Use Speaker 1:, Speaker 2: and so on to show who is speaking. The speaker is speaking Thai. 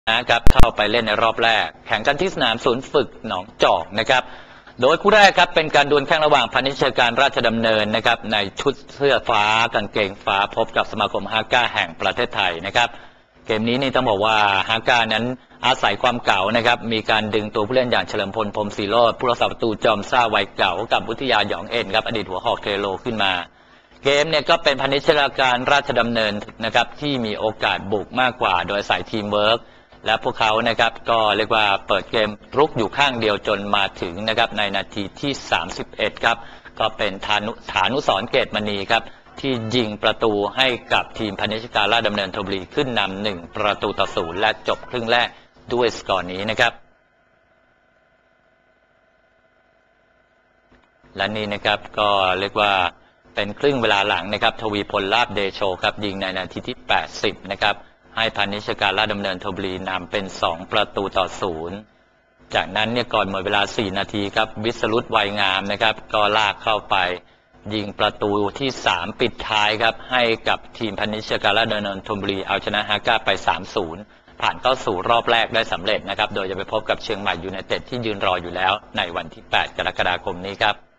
Speaker 1: นะครับเข้าไปเล่นในรอบแรกแข่งกันที่สนามศูนย์ฝึกหนองจอกนะครับโดยคู่แรกครับเป็นการดวลแข่งระหว่างพาณิชยการราชดำเนินนะครับในชุดเสื้อฟ้ากางเกงฟ้าพบกับสมาคมฮาก้าแห่งประเทศไทยนะครับเกมนี้นี่ต้องบอกว่าฮาก้านั้นอาศัยความเก่านะครับมีการดึงตัวผู้เล่นอย่างเฉลิมพลพรหมศรีโรจน์ผู้รักษาประตูจอมซ่าวัยเก่ากับวิทยาหยองเอ็นครับอดีตหัวหอกเทโลขึ้นมาเกมเนี่ยก็เป็นพาณิชยการราชดำเนินนะครับที่มีโอกาสบุกมากกว่าโดยสายทีมเวิร์กและพวกเขานะครับก็เรียกว่าเปิดเกมรุกอยู่ข้างเดียวจนมาถึงนะครับในนาทีที่31ครับก็เป็นฐานุสรณ์เกตมณีครับที่ยิงประตูให้กับทีมพาณิชยการราชดำเนินธนบุรีขึ้นนำ1 ประตูต่อ 0และจบครึ่งแรกด้วยสกอร์นี้นะครับและนี่นะครับก็เรียกว่าเป็นครึ่งเวลาหลังนะครับทวีพลลาภเดโชครับยิงในนาทีที่80นะครับให้พาณิชยการราชดำเนินธนบุรีนำเป็น2 ประตูต่อ 0จากนั้นเนี่ยก่อนหมดเวลา4 นาทีครับวิสรุตวัยงามนะครับก็ลากเข้าไปยิงประตูที่3ปิดท้ายครับให้กับทีมพาณิชยการราชดำเนินธนบุรีเอาชนะฮาก้าไป 3-0 ผ่านเข้าสู่รอบแรกได้สำเร็จนะครับโดยจะไปพบกับเชียงใหม่ยูไนเต็ดที่ยืนรออยู่แล้วในวันที่8 กรกฎาคมนี้ครับ